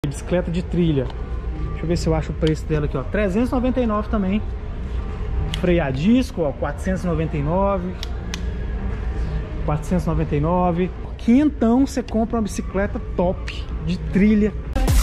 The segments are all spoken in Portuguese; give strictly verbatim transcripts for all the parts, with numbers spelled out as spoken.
Bicicleta de trilha. Deixa eu ver se eu acho o preço dela aqui, ó. trezentos e noventa e nove também. Freio a disco, ó, quatrocentos e noventa e nove. quatrocentos e noventa e nove. Quinhentão você compra uma bicicleta top de trilha.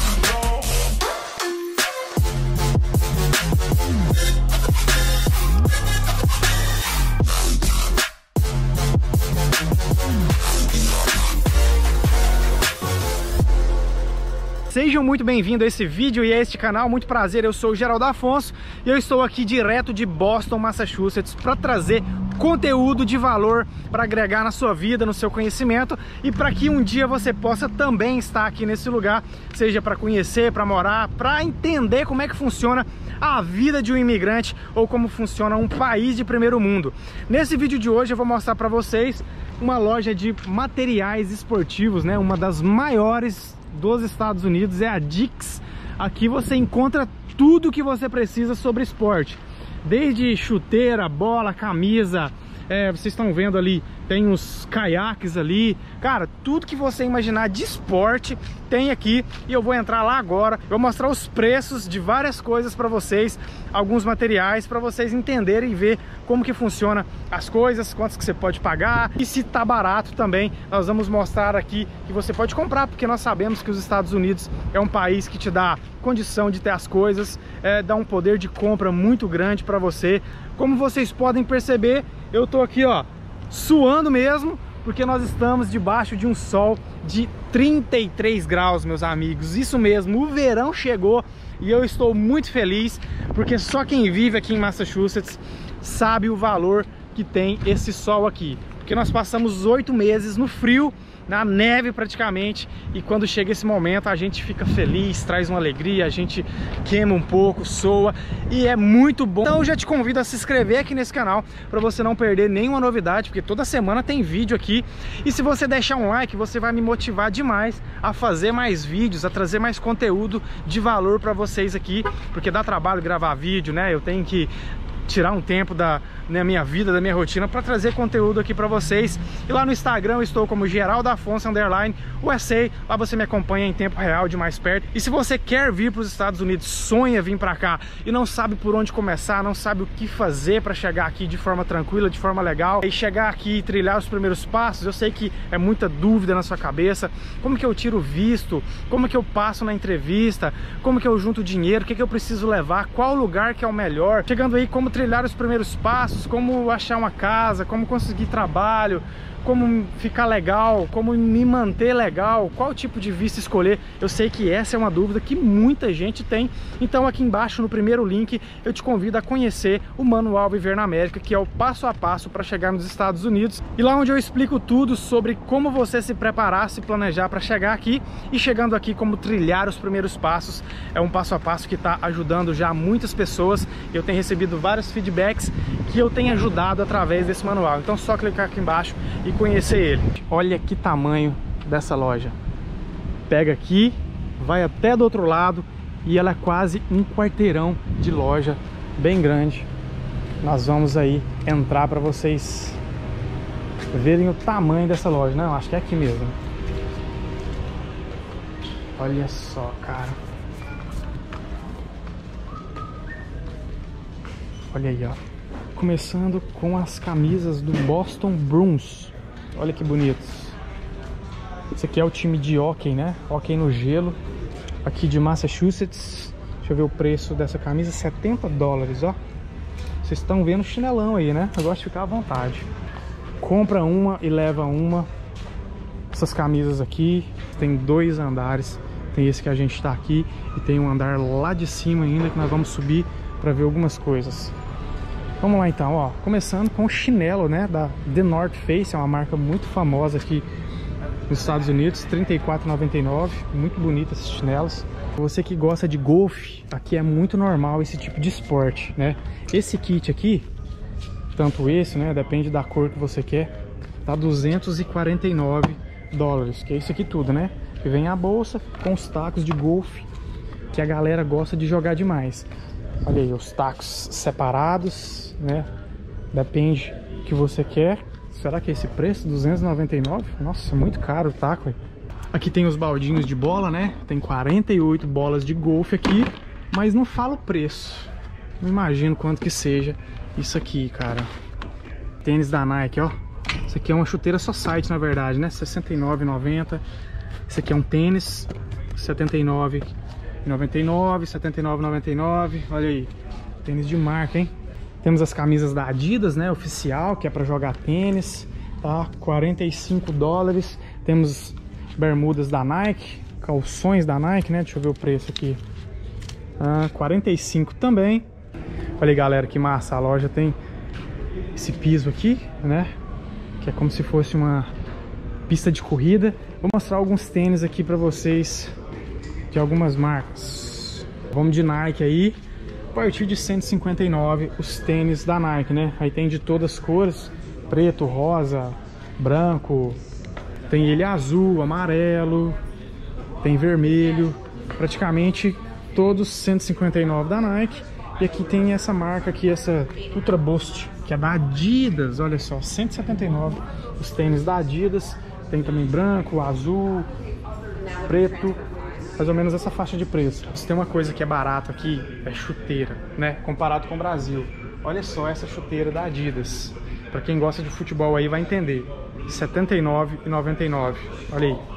Sejam muito bem-vindos a esse vídeo e a este canal. Muito prazer, eu sou o Geraldo Afonso e eu estou aqui direto de Boston, Massachusetts, para trazer conteúdo de valor para agregar na sua vida, no seu conhecimento e para que um dia você possa também estar aqui nesse lugar, seja para conhecer, para morar, para entender como é que funciona a vida de um imigrante ou como funciona um país de primeiro mundo. Nesse vídeo de hoje eu vou mostrar para vocês uma loja de materiais esportivos, né? Uma das maiores dos Estados Unidos, é a Dick's. Aqui você encontra tudo que você precisa sobre esporte, desde chuteira, bola, camisa, é, vocês estão vendo ali, tem os caiaques ali, cara, tudo que você imaginar de esporte tem aqui. E eu vou entrar lá agora, eu vou mostrar os preços de várias coisas para vocês, alguns materiais para vocês entenderem e ver como que funciona as coisas, quantos que você pode pagar e se tá barato também. Nós vamos mostrar aqui que você pode comprar, porque nós sabemos que os Estados Unidos é um país que te dá condição de ter as coisas, é, dá um poder de compra muito grande para você. Como vocês podem perceber, eu tô aqui, ó, suando mesmo, porque nós estamos debaixo de um sol de trinta e três graus, meus amigos. Isso mesmo, o verão chegou e eu estou muito feliz, porque só quem vive aqui em Massachusetts sabe o valor que tem esse sol aqui. Porque nós passamos oito meses no frio, na neve praticamente, e quando chega esse momento a gente fica feliz, traz uma alegria, a gente queima um pouco, soa, e é muito bom. Então eu já te convido a se inscrever aqui nesse canal para você não perder nenhuma novidade, porque toda semana tem vídeo aqui, e se você deixar um like, você vai me motivar demais a fazer mais vídeos, a trazer mais conteúdo de valor para vocês aqui, porque dá trabalho gravar vídeo, né? Eu tenho que tirar um tempo da né, minha vida, da minha rotina, para trazer conteúdo aqui para vocês. E lá no Instagram eu estou como Geraldo Afonso underline U S A. Lá você me acompanha em tempo real, de mais perto. E se você quer vir para os Estados Unidos, sonha vir para cá e não sabe por onde começar, não sabe o que fazer para chegar aqui de forma tranquila, de forma legal, e chegar aqui e trilhar os primeiros passos, eu sei que é muita dúvida na sua cabeça. Como que eu tiro visto? Como que eu passo na entrevista? Como que eu junto dinheiro? O que que eu preciso levar? Qual lugar que é o melhor? Chegando aí, como trilhar os primeiros passos, como achar uma casa, como conseguir trabalho, como ficar legal, como me manter legal, qual tipo de visto escolher. Eu sei que essa é uma dúvida que muita gente tem, então aqui embaixo no primeiro link eu te convido a conhecer o Manual Viver na América, que é o passo a passo para chegar nos Estados Unidos, e lá onde eu explico tudo sobre como você se preparar, se planejar para chegar aqui, e chegando aqui como trilhar os primeiros passos. É um passo a passo que está ajudando já muitas pessoas, eu tenho recebido vários feedbacks que eu tenho ajudado através desse manual. Então só clicar aqui embaixo e conhecer ele. Olha que tamanho dessa loja. Pega aqui, vai até do outro lado e ela é quase um quarteirão de loja, bem grande. Nós vamos aí entrar para vocês verem o tamanho dessa loja, né? Eu acho que é aqui mesmo. Olha só, cara. Olha aí, ó. Começando com as camisas do Boston Bruins. Olha que bonitos. Esse aqui é o time de hóquei, né? Hóquei no gelo, aqui de Massachusetts. Deixa eu ver o preço dessa camisa, setenta dólares, ó. Vocês estão vendo o chinelão aí, né? Eu gosto de ficar à vontade. Compra uma e leva uma. Essas camisas aqui, tem dois andares. Tem esse que a gente tá aqui e tem um andar lá de cima ainda que nós vamos subir para ver algumas coisas. Vamos lá então, ó, começando com o chinelo, né, da The North Face, é uma marca muito famosa aqui nos Estados Unidos, trinta e quatro reais e noventa e nove centavos, muito bonito esses chinelos. Você que gosta de golfe, aqui é muito normal esse tipo de esporte, né? Esse kit aqui, tanto esse, né, depende da cor que você quer, tá duzentos e quarenta e nove dólares, que é isso aqui tudo, né? Que vem a bolsa com os tacos de golfe, que a galera gosta de jogar demais. Olha aí, os tacos separados, né? Depende do que você quer. Será que é esse preço? duzentos e noventa e nove? Nossa, é muito caro o taco. Aqui tem os baldinhos de bola, né? Tem quarenta e oito bolas de golfe aqui, mas não fala o preço. Não imagino quanto que seja isso aqui, cara. Tênis da Nike, ó. Isso aqui é uma chuteira Society, na verdade, né? sessenta e nove reais e noventa centavos. Esse aqui é um tênis, setenta e nove reais e noventa e nove centavos, setenta e nove reais e noventa e nove centavos. Olha aí, tênis de marca, hein? Temos as camisas da Adidas, né? Oficial, que é pra jogar tênis, tá? quarenta e cinco dólares. Temos bermudas da Nike, calções da Nike, né? Deixa eu ver o preço aqui. Ah, quarenta e cinco também. Olha aí, galera, que massa. A loja tem esse piso aqui, né? Que é como se fosse uma pista de corrida. Vou mostrar alguns tênis aqui pra vocês de algumas marcas. Vamos de Nike aí. A partir de cento e cinquenta e nove reais os tênis da Nike, né? Aí tem de todas as cores: preto, rosa, branco. Tem ele azul, amarelo, tem vermelho. Praticamente todos cento e cinquenta e nove reais da Nike. E aqui tem essa marca aqui, essa Ultra Boost, que é da Adidas. Olha só, cento e setenta e nove reais os tênis da Adidas. Tem também branco, azul, preto, mais ou menos essa faixa de preço. Se tem uma coisa que é barato aqui, é chuteira, né? Comparado com o Brasil. Olha só essa chuteira da Adidas. Pra quem gosta de futebol aí vai entender. setenta e nove reais e noventa e nove centavos. Olha aí.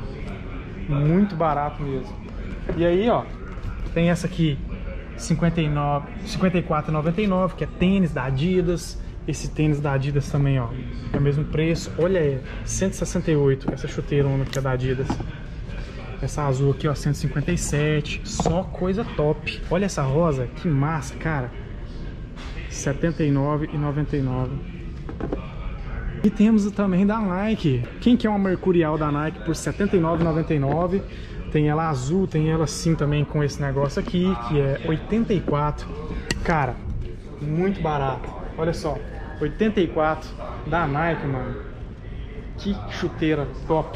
Muito barato mesmo. E aí, ó, tem essa aqui, cinquenta e nove, cinquenta e quatro reais e noventa e nove centavos, que é tênis da Adidas. Esse tênis da Adidas também, ó, é o mesmo preço. Olha aí, cento e sessenta e oito reais, essa chuteira que é da Adidas. Essa azul aqui, ó, cento e cinquenta e sete reais. Só coisa top. Olha essa rosa, que massa, cara. setenta e nove reais e noventa e nove centavos. E temos também da Nike. Quem quer uma Mercurial da Nike por setenta e nove reais e noventa e nove centavos? Tem ela azul, tem ela assim também com esse negócio aqui, que é oitenta e quatro reais. Cara, muito barato. Olha só, oitenta e quatro reais da Nike, mano. Que chuteira top.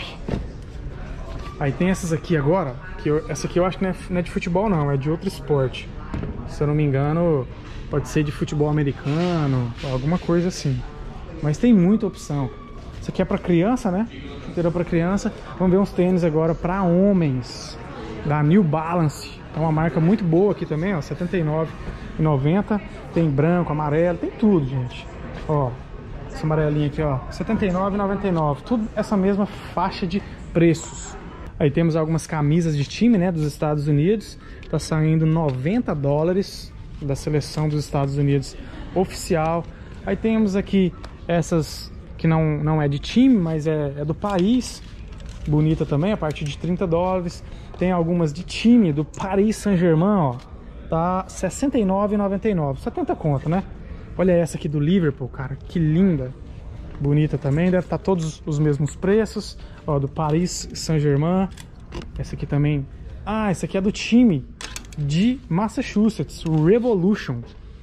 Aí tem essas aqui agora, que eu, essa aqui eu acho que não é, não é de futebol não, é de outro esporte. Se eu não me engano, pode ser de futebol americano, alguma coisa assim. Mas tem muita opção. Isso aqui é pra criança, né? Chuteira pra criança. Vamos ver uns tênis agora pra homens, da New Balance. É uma marca muito boa aqui também, ó, setenta e nove reais e noventa centavos. Tem branco, amarelo, tem tudo, gente. Ó, esse amarelinho aqui, ó, setenta e nove reais e noventa e nove centavos. Tudo essa mesma faixa de preços. Aí temos algumas camisas de time, né, dos Estados Unidos. Tá saindo noventa dólares da seleção dos Estados Unidos oficial. Aí temos aqui essas que não, não é de time, mas é, é do país. Bonita também, a partir de trinta dólares. Tem algumas de time do Paris Saint-Germain, ó. Tá sessenta e nove reais e noventa e nove centavos. setenta conto, né? Olha essa aqui do Liverpool, cara. Que linda. Bonita também. Deve estar todos os mesmos preços. Ó, do Paris Saint-Germain. Essa aqui também. Ah, essa aqui é do time de Massachusetts, o Revolution.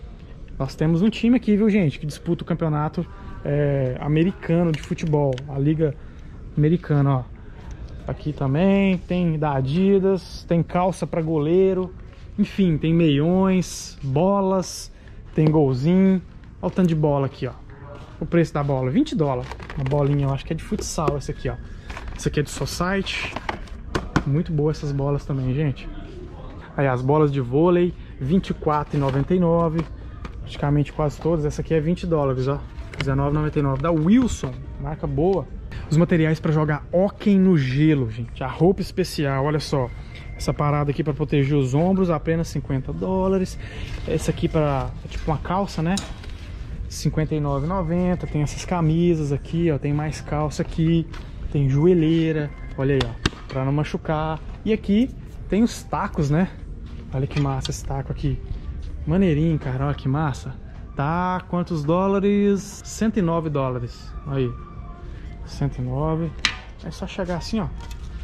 Nós temos um time aqui, viu, gente, que disputa o campeonato é, americano de futebol. A liga americana, ó. Aqui também tem da Adidas. Tem calça para goleiro. Enfim, tem meiões, bolas, tem golzinho. Olha o tanto de bola aqui, ó. O preço da bola, vinte dólares. Uma bolinha, eu acho que é de futsal essa aqui, ó. Essa aqui é de Society. Muito boa essas bolas também, gente. Aí as bolas de vôlei, vinte e quatro reais e noventa e nove centavos. Praticamente quase todas. Essa aqui é vinte dólares, ó. dezenove reais e noventa e nove centavos. Da Wilson, marca boa. Os materiais para jogar hóquei no gelo, gente. A roupa especial, olha só. Essa parada aqui para proteger os ombros, apenas cinquenta dólares. Essa aqui para, é tipo uma calça, né? cinquenta e nove reais e noventa centavos. Tem essas camisas aqui, ó. Tem mais calça aqui. Tem joelheira. Olha aí, ó. Para não machucar. E aqui tem os tacos, né? Olha que massa esse taco aqui. Maneirinho, cara. Olha que massa. Tá, quantos dólares? cento e nove dólares. Aí. cento e nove. É só chegar assim, ó.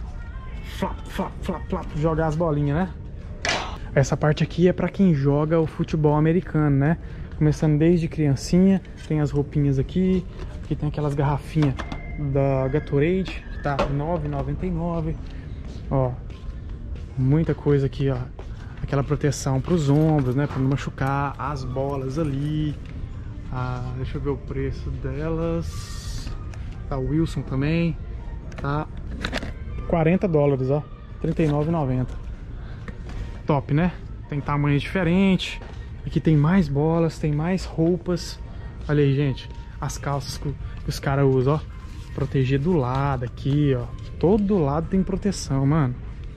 Flap, flap, flap, flap. Jogar as bolinhas, né? Essa parte aqui é pra quem joga o futebol americano, né? Começando desde criancinha. Tem as roupinhas aqui. Aqui tem aquelas garrafinhas da Gatorade. Que tá nove reais e noventa e nove centavos. Ó. Muita coisa aqui, ó. Aquela proteção pros ombros, né? Pra não machucar. As bolas ali. Ah, deixa eu ver o preço delas. Tá, o Wilson também. Tá quarenta dólares, ó. trinta e nove reais e noventa centavos. Top, né? Tem tamanhos diferentes. Aqui tem mais bolas, tem mais roupas. Olha aí, gente. As calças que, que os caras usam, ó. Proteger do lado aqui, ó. Todo lado tem proteção, mano.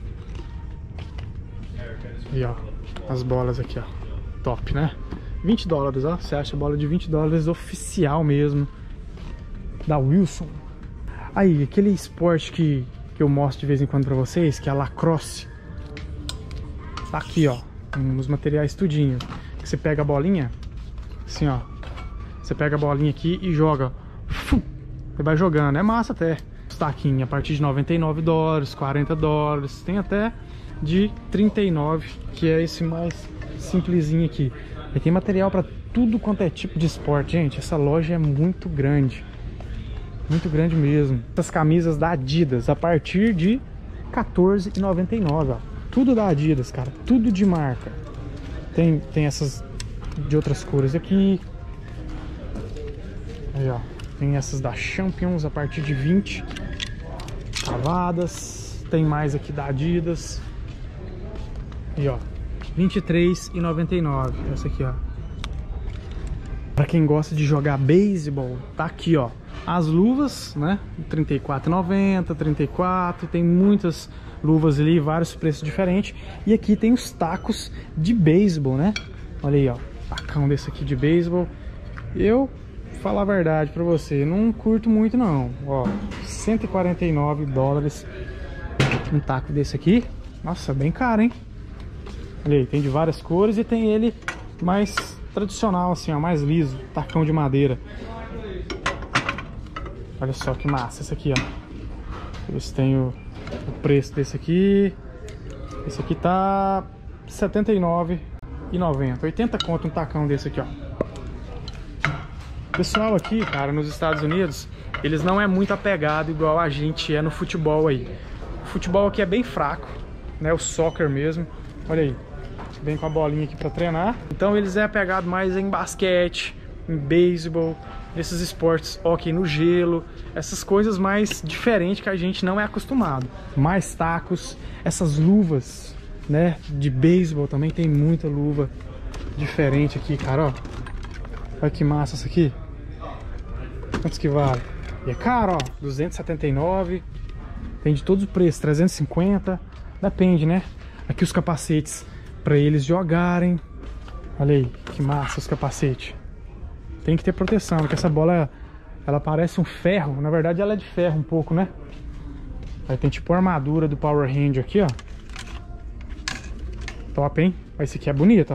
E ó, as bolas aqui, ó. Top, né? vinte dólares, ó. Você acha bola de vinte dólares oficial mesmo. Da Wilson. Aí, aquele esporte que, que eu mostro de vez em quando pra vocês, que é a lacrosse. Tá aqui, ó. Nos materiais tudinho. Você pega a bolinha, assim, ó. Você pega a bolinha aqui e joga. Você vai jogando. É massa até. Taquinho a partir de noventa e nove dólares, quarenta dólares. Tem até de trinta e nove, que é esse mais simplesinho aqui. E tem material para tudo quanto é tipo de esporte, gente. Essa loja é muito grande. Muito grande mesmo. Essas camisas da Adidas a partir de quatorze reais e noventa e nove, ó. Tudo da Adidas, cara. Tudo de marca. Tem, tem essas de outras cores aqui. Aí, ó. Tem essas da Champions a partir de vinte. Cavadas. Tem mais aqui da Adidas. E ó, vinte e três reais e noventa e nove centavos. Essa aqui, ó. Pra quem gosta de jogar beisebol, tá aqui, ó. As luvas, né? trinta e quatro reais e noventa centavos, trinta e quatro. Tem muitas luvas ali, vários preços diferentes. E aqui tem os tacos de beisebol, né? Olha aí, ó. Tacão desse aqui de beisebol. Eu, falar a verdade pra você, não curto muito não. Ó, cento e quarenta e nove dólares um taco desse aqui. Nossa, bem caro, hein? Olha aí, tem de várias cores e tem ele mais tradicional, assim, ó, mais liso, tacão de madeira. Olha só que massa esse aqui, ó. Eles têm o, o preço desse aqui. Esse aqui tá setenta e nove reais e noventa centavos. oitenta conto um tacão desse aqui, ó. Pessoal aqui, cara, nos Estados Unidos, eles não é muito apegado igual a gente é no futebol aí. O futebol aqui é bem fraco, né? O soccer mesmo. Olha aí. Vem com a bolinha aqui pra treinar. Então eles é apegado mais em basquete, em beisebol, esses esportes, hóquei no gelo, essas coisas mais diferentes que a gente não é acostumado. Mais tacos, essas luvas, né, de beisebol também tem muita luva diferente aqui, cara, ó. Olha que massa isso aqui. Quantos que vale? E é caro, ó, duzentos e setenta e nove. Tem de todos os preços, trezentos e cinquenta. Depende, né? Aqui os capacetes para eles jogarem. Olha aí, que massa os capacetes. Tem que ter proteção, porque essa bola, ela parece um ferro. Na verdade ela é de ferro um pouco, né? Aí tem tipo a armadura do Power Ranger aqui, ó. Top, hein? Esse aqui é bonito, ó.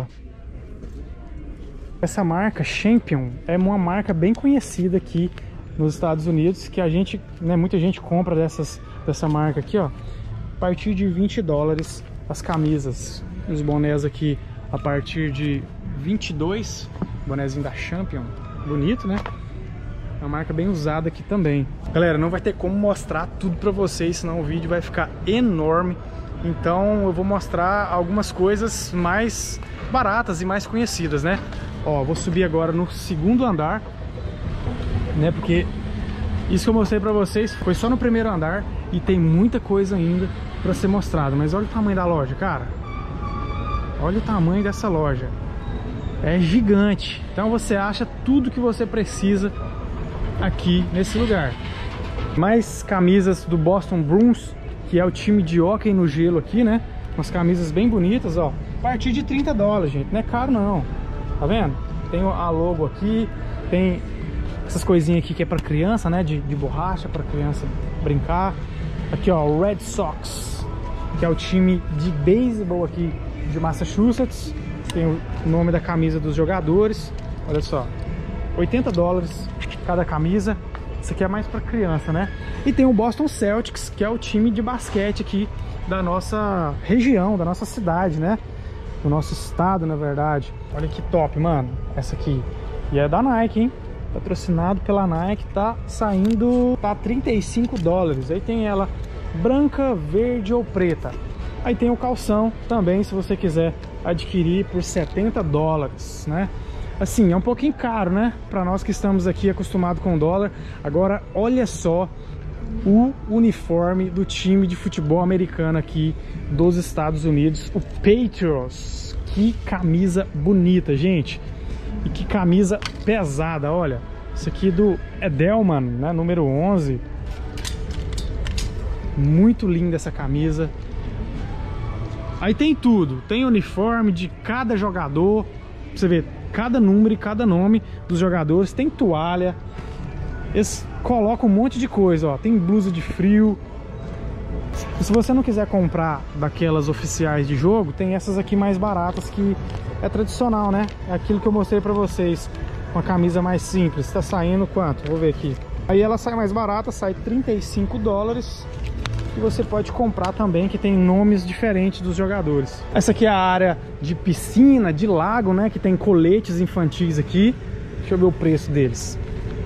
Essa marca Champion é uma marca bem conhecida aqui nos Estados Unidos, que a gente, né, muita gente compra dessas, dessa marca aqui, ó. A partir de vinte dólares as camisas. Os bonés aqui a partir de vinte e dois. Bonézinho da Champion, bonito, né? É uma marca bem usada aqui também. Galera, não vai ter como mostrar tudo pra vocês, senão o vídeo vai ficar enorme. Então eu vou mostrar algumas coisas mais baratas e mais conhecidas, né? Ó, vou subir agora no segundo andar, né? Porque isso que eu mostrei pra vocês foi só no primeiro andar e tem muita coisa ainda pra ser mostrada. Mas olha o tamanho da loja, cara. Olha o tamanho dessa loja. É gigante. Então você acha tudo que você precisa aqui nesse lugar. Mais camisas do Boston Bruins, que é o time de hóquei no gelo aqui, né? Umas camisas bem bonitas, ó. A partir de trinta dólares, gente. Não é caro, não. Tá vendo? Tem a logo aqui. Tem essas coisinhas aqui que é pra criança, né? De, de borracha, pra criança brincar. Aqui, ó, o Red Sox, que é o time de beisebol aqui de Massachusetts. Tem o nome da camisa dos jogadores. Olha só, oitenta dólares cada camisa. Isso aqui é mais para criança, né? E tem o Boston Celtics, que é o time de basquete aqui da nossa região, da nossa cidade, né? Do nosso estado, na verdade. Olha que top, mano. Essa aqui. E é da Nike, hein? Patrocinado pela Nike. Tá saindo... Tá trinta e cinco dólares. Aí tem ela branca, verde ou preta. Aí tem o calção também, se você quiser adquirir por setenta dólares, né? Assim, é um pouquinho caro, né? Para nós que estamos aqui acostumados com o dólar. Agora, olha só o uniforme do time de futebol americano aqui dos Estados Unidos, o Patriots. Que camisa bonita, gente. E que camisa pesada, olha. Isso aqui do Edelman, né, número onze. Muito linda essa camisa. Aí tem tudo, tem uniforme de cada jogador, pra você ver cada número e cada nome dos jogadores. Tem toalha. Eles colocam um monte de coisa, ó. Tem blusa de frio. Se você não quiser comprar daquelas oficiais de jogo, tem essas aqui mais baratas, que é tradicional, né? É aquilo que eu mostrei pra vocês. Uma camisa mais simples. Tá saindo quanto? Vou ver aqui. Aí ela sai mais barata, sai trinta e cinco dólares. E você pode comprar também, que tem nomes diferentes dos jogadores. Essa aqui é a área de piscina, de lago, né? Que tem coletes infantis aqui. Deixa eu ver o preço deles.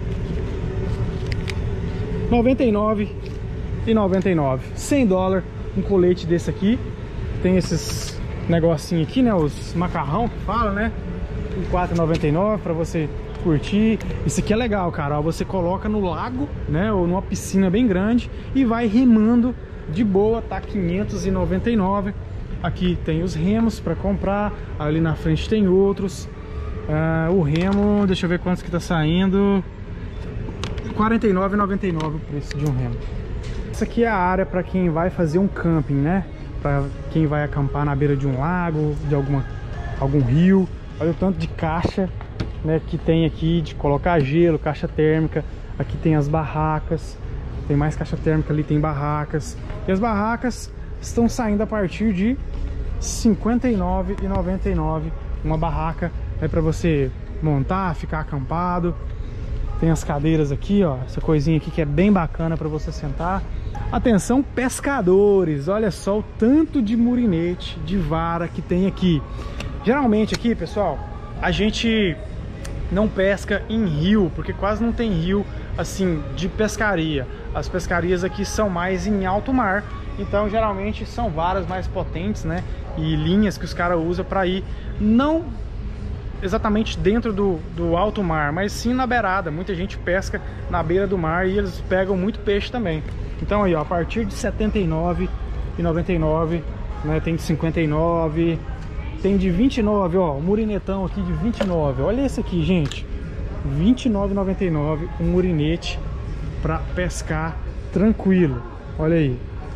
noventa e nove reais e noventa e nove centavos. cem dólares um colete desse aqui. Tem esses negocinho aqui, né? Os macarrão que fala, né? quatro reais e noventa e nove centavos para você curtir. Isso aqui é legal, cara. Ó, você coloca no lago, né? Ou numa piscina bem grande e vai remando de boa, tá? quinhentos e noventa e nove reais. Aqui tem os remos para comprar. Ali na frente tem outros. Ah, o remo, deixa eu ver quantos que tá saindo. quarenta e nove reais e noventa e nove centavos o preço de um remo. Essa aqui é a área para quem vai fazer um camping, né? Para quem vai acampar na beira de um lago, de alguma, algum rio. Olha o tanto de caixa, né, que tem aqui de colocar gelo, caixa térmica. Aqui tem as barracas. Tem mais caixa térmica ali, tem barracas. E as barracas estão saindo a partir de cinquenta e nove reais e noventa e nove centavos. Uma barraca é para você montar, ficar acampado. Tem as cadeiras aqui, ó. Essa coisinha aqui que é bem bacana para você sentar. Atenção, pescadores. Olha só o tanto de murinete, de vara que tem aqui. Geralmente aqui, pessoal, a gente não pesca em rio, porque quase não tem rio assim de pescaria. As pescarias aqui são mais em alto mar. Então geralmente são varas mais potentes, né? E linhas que os caras usam para ir não exatamente dentro do, do alto mar, mas sim na beirada. Muita gente pesca na beira do mar e eles pegam muito peixe também. Então aí, ó, a partir de setenta e nove reais e noventa e nove centavos, né, tem de cinquenta e nove, tem de vinte e nove, ó, um murinetão aqui de vinte e nove. Olha esse aqui, gente, vinte e nove reais e noventa e nove centavos, um murinete para pescar tranquilo. Olha aí.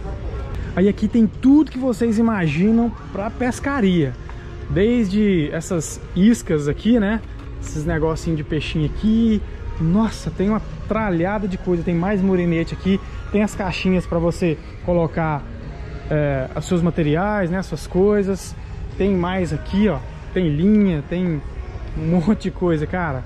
Aí aqui tem tudo que vocês imaginam para pescaria. Desde essas iscas aqui, né? Esses negocinhos de peixinho aqui. Nossa, tem uma tralhada de coisa. Tem mais murinete aqui. Tem as caixinhas para você colocar é, os seus materiais, né? As suas coisas. Tem mais aqui, ó. Tem linha, tem um monte de coisa, cara.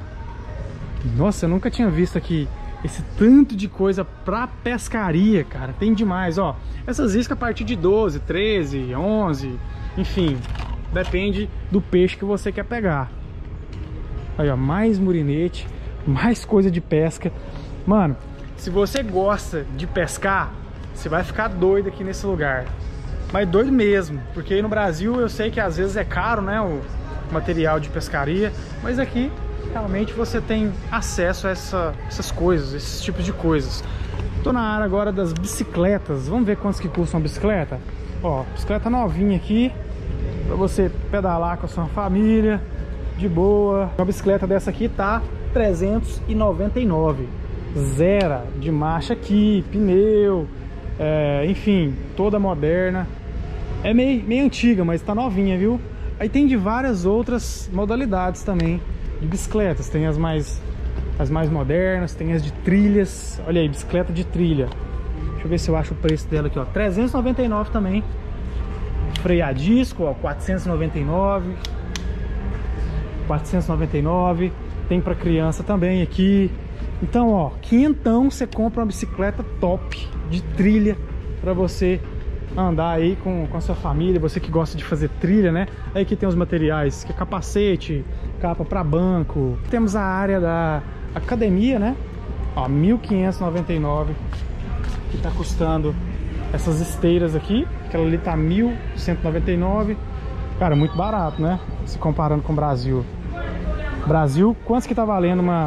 Nossa, eu nunca tinha visto aqui esse tanto de coisa pra pescaria, cara. Tem demais, ó. Essas iscas a partir de doze, treze, onze, enfim. Depende do peixe que você quer pegar. Aí, ó, mais murinete, mais coisa de pesca. Mano, se você gosta de pescar, você vai ficar doido aqui nesse lugar. Mas doido mesmo, porque aí no Brasil eu sei que às vezes é caro, né, o material de pescaria. Mas aqui, realmente, você tem acesso a essa, essas coisas, esses tipos de coisas. Tô na área agora das bicicletas. Vamos ver quantos que custa uma bicicleta? Ó, bicicleta novinha aqui, para você pedalar com a sua família, de boa. Uma bicicleta dessa aqui tá trezentos e noventa e nove reais. Zero de marcha aqui, pneu, é, enfim, toda moderna. É meio, meio antiga, mas tá novinha, viu? Aí tem de várias outras modalidades também de bicicletas. Tem as mais, as mais modernas, tem as de trilhas. Olha aí, bicicleta de trilha. Deixa eu ver se eu acho o preço dela aqui, ó. trezentos e noventa e nove reais também. Freio a disco, ó, quatrocentos e noventa e nove reais. quatrocentos e noventa e nove reais. Tem para criança também aqui. Então, ó, quinhentão você compra uma bicicleta top de trilha para você andar aí com, com a sua família, você que gosta de fazer trilha, né? Aí aqui tem os materiais, que é capacete, capa para banco. Temos a área da academia, né? Ó, mil quinhentos e noventa e nove reais que tá custando essas esteiras aqui. Aquela ali tá mil cento e noventa e nove reais. Cara, muito barato, né? Se comparando com o Brasil. Brasil, quanto que tá valendo uma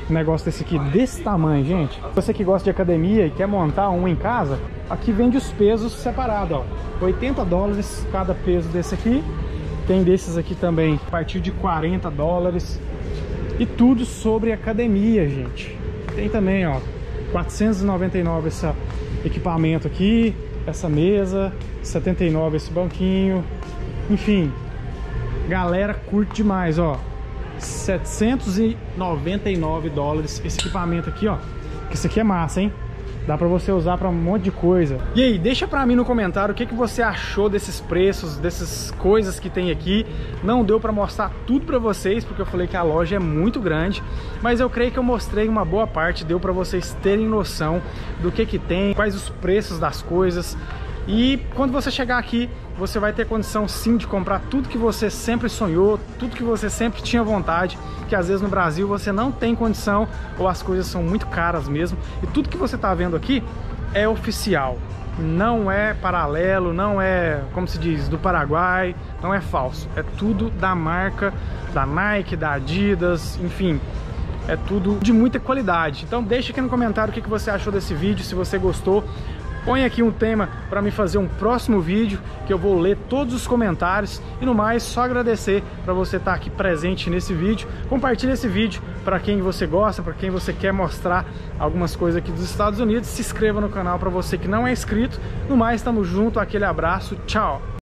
um negócio desse aqui, desse tamanho, gente. Você que gosta de academia e quer montar um em casa, aqui vende os pesos separados, ó. oitenta dólares cada peso desse aqui. Tem desses aqui também a partir de quarenta dólares. E tudo sobre academia, gente. Tem também, ó, quatrocentos e noventa e nove esse equipamento aqui, essa mesa, setenta e nove esse banquinho. Enfim, galera curte demais, ó. setecentos e noventa e nove dólares esse equipamento aqui, ó. Esse aqui é massa, hein? Dá pra você usar pra um monte de coisa. E aí, deixa pra mim no comentário o que, que você achou desses preços, dessas coisas que tem aqui. Não deu pra mostrar tudo pra vocês, porque eu falei que a loja é muito grande. Mas eu creio que eu mostrei uma boa parte, deu pra vocês terem noção do que que tem, quais os preços das coisas. E quando você chegar aqui, você vai ter condição sim de comprar tudo que você sempre sonhou, tudo que você sempre tinha vontade, que às vezes no Brasil você não tem condição ou as coisas são muito caras mesmo. E tudo que você está vendo aqui é oficial, não é paralelo, não é, como se diz, do Paraguai, não é falso. É tudo da marca, da Nike, da Adidas, enfim. É tudo de muita qualidade. Então deixa aqui no comentário o que você achou desse vídeo, se você gostou. Põe aqui um tema para me fazer um próximo vídeo, que eu vou ler todos os comentários. E no mais, só agradecer para você estar aqui presente nesse vídeo. Compartilhe esse vídeo para quem você gosta, para quem você quer mostrar algumas coisas aqui dos Estados Unidos. Se inscreva no canal para você que não é inscrito. No mais, tamo junto, aquele abraço, tchau!